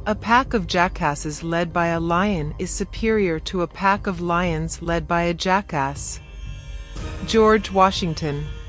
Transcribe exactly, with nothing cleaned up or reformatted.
A pack of jackasses led by a lion is superior to a pack of lions led by a jackass. George Washington.